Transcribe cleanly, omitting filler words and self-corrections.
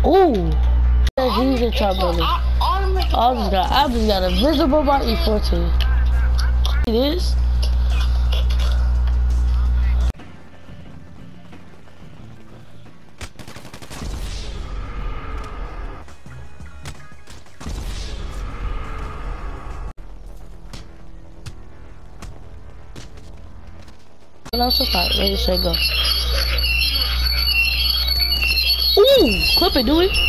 Ooh. He's a top brother. I just got a visible by E14. It is. And also fight. Ready, set, go. Ooh, clip it, do it.